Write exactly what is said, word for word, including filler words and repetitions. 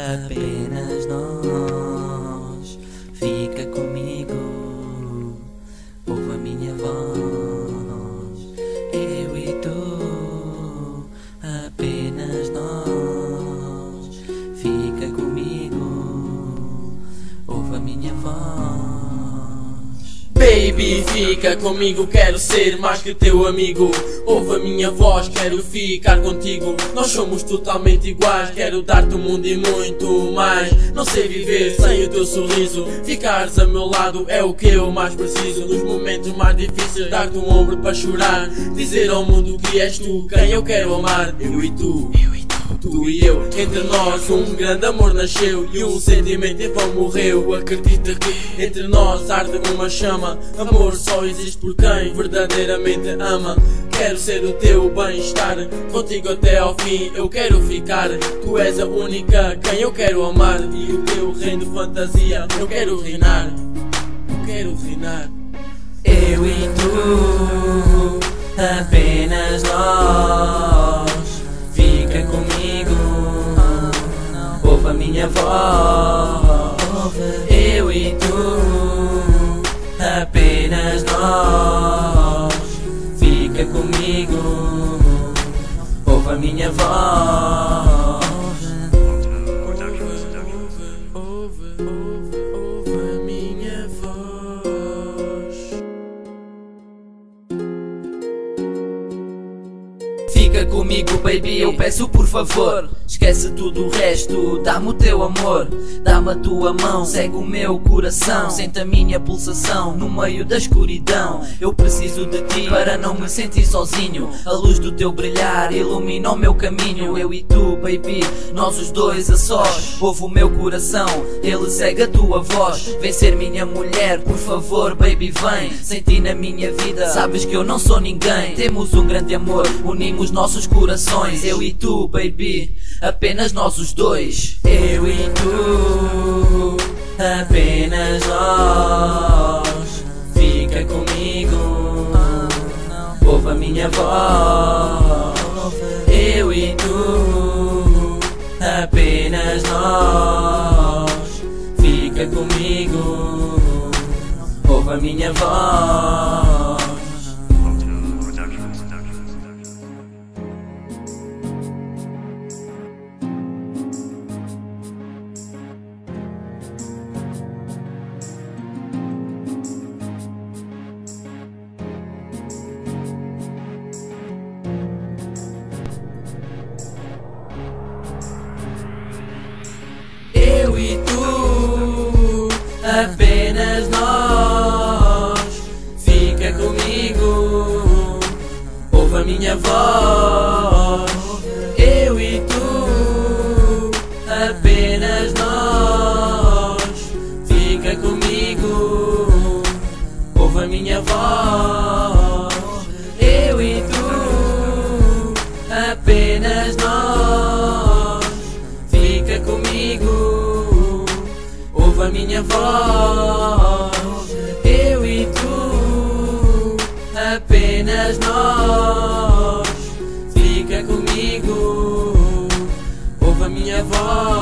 apenas nós. Fica comigo, ouve a minha voz. Eu e tu, apenas nós. Fica comigo, ouve a minha voz. Baby, fica comigo, quero ser mais que teu amigo. Ouve a minha voz, quero ficar contigo. Nós somos totalmente iguais, quero dar-te o mundo e muito mais. Não sei viver sem o teu sorriso. Ficares a meu lado é o que eu mais preciso. Nos momentos mais difíceis, dar-te um ombro para chorar. Dizer ao mundo que és tu quem eu quero amar. Eu e tu, eu e tu. Tu e eu, entre nós um grande amor nasceu e um sentimento em vão morreu. Acredita que entre nós arde uma chama. Amor só existe por quem verdadeiramente ama. Quero ser o teu bem-estar, contigo até ao fim eu quero ficar. Tu és a única quem eu quero amar. E o teu reino de fantasia eu quero reinar. Eu quero reinar. Eu e tu, apenas nós. Fica comigo, ouve a minha voz. Eu e tu, apenas nós. Fica comigo, ouve a minha voz. Ouve, ouve, ouve a minha voz. Fica comigo, baby, eu peço por favor. Esquece tudo o resto, dá-me o teu amor. Dá-me a tua mão, segue o meu coração. Sente a minha pulsação no meio da escuridão. Eu preciso de ti para não me sentir sozinho. A luz do teu brilhar ilumina o meu caminho. Eu e tu, baby, nós os dois a sós. Ouve o meu coração, ele segue a tua voz. Vem ser minha mulher, por favor, baby, vem. Sem ti na minha vida, sabes que eu não sou ninguém. Temos um grande amor, unimos nossos corações. Eu e tu, baby, apenas nós os dois. Eu e tu, apenas nós. Fica comigo, ouve a minha voz. Eu e tu, apenas nós. Fica comigo, ouve a minha voz. Eu e tu, apenas nós. Fica comigo, ouve a minha voz. Eu e tu, apenas nós. Fica comigo, ouve a minha voz. Eu e tu, apenas nós. Fica comigo, ouve a minha voz. Eu e tu, apenas nós. Fica comigo, ouve a minha voz.